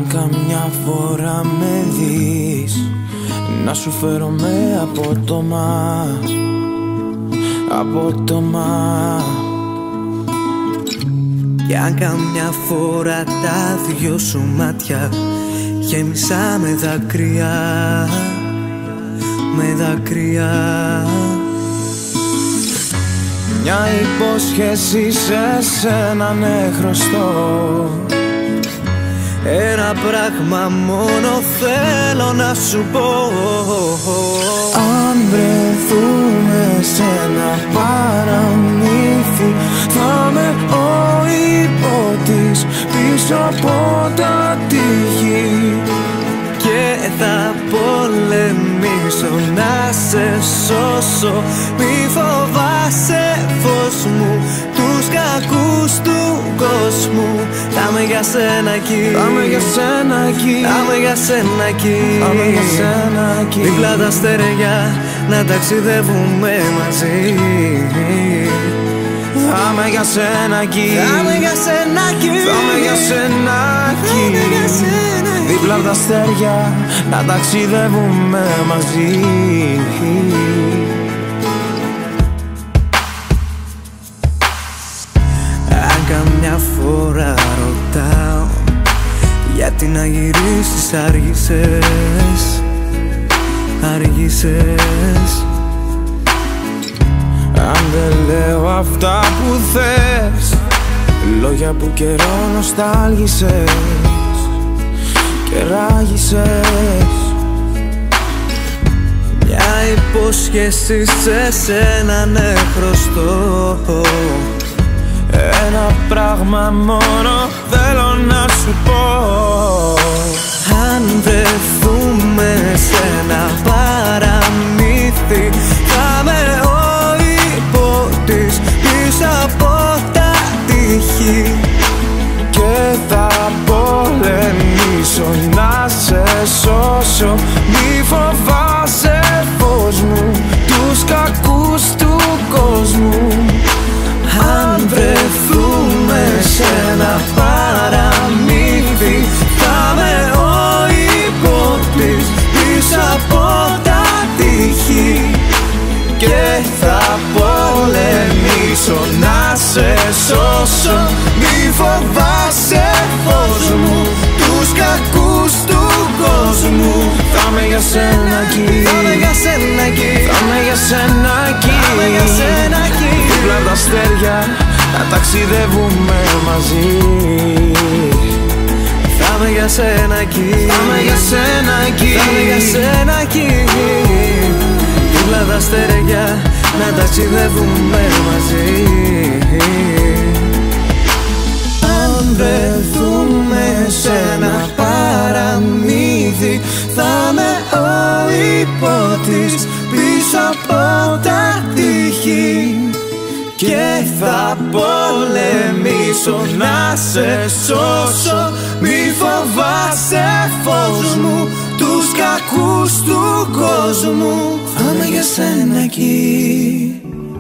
Αν καμιά φορά με δεις, να σου φέρω με απότομα, απότομα. Κι αν καμιά φορά τα δυο σου μάτια γέμισα με δάκρυα, με δάκρυα. Μια υπόσχεση σε σένα ναι χρωστώ. Ένα πράγμα μόνο θέλω να σου πω. Αν βρεθούμε σε ένα παραμύθι, θα είμαι ο υπότης πίσω από τα τείχη. Και θα πολεμήσω να σε σώσω. Μη φοβάσαι φως μου, τους κακούς του κόσμου. Θα είμαι για σένα εκεί, θα είμαι για σένα εκεί, θα είμαι για σένα εκεί, θα είμαι για σένα εκεί. Δίπλα τα αστέρια να ταξιδεύουμε μαζί. Θα είμαι για σένα εκεί, θα είμαι για σένα εκεί, θα είμαι για σένα εκεί. Δίπλα απ' τα αστέρια να ταξιδεύουμε μαζί. Αν καμιά φορά ρωτάω γιατί να γυρίσεις άργησες, άργησες. Αν δεν λέω αυτά που θες, λόγια που καιρό νοστάλγησες και ράγισες. Μια υπόσχεση σε σένα ναι χρωστώ. Ένα πράγμα μόνο θέλω να σου πω. Αν βρεθούμε σε ένα παραμύθι, θα είμαι ο υπότης πίσω από τα τείχη. Και θα πολεμήσω να σε σώσω. Μη φοβάσαι φως μου, τους κακούς του κόσμου. Αν βρεθούμε σε ένα παραμύθι, θα είμαι ο υπότης πίσω από τα τείχη. Και θα πολεμήσω να σε σώσω. Μη φοβάσαι φως μου, τους κακούς του κόσμου. Θα είμαι για σένα εκεί, θα είμαι για σένα εκεί, θα είμαι για σένα εκεί, θα είμαι για σένα εκεί. Δίπλα απ' τα αστέρια να ταξιδεύουμε μαζί. Θα είμαι για σένα εκεί, θα είμαι για σένα εκεί, θα είμαι για σένα εκεί. Δίπλα απ' τα αστέρια να ταξιδεύουμε μαζί. Αν βρεθούμε σε ένα παραμύθι, θα είμαι ο υπότης πίσω από τα τείχη. Και θα πολεμήσω να σε σώσω. Μη φοβάσαι φως μου, τους κακούς του κόσμου. Θα είμαι για σένα εκεί.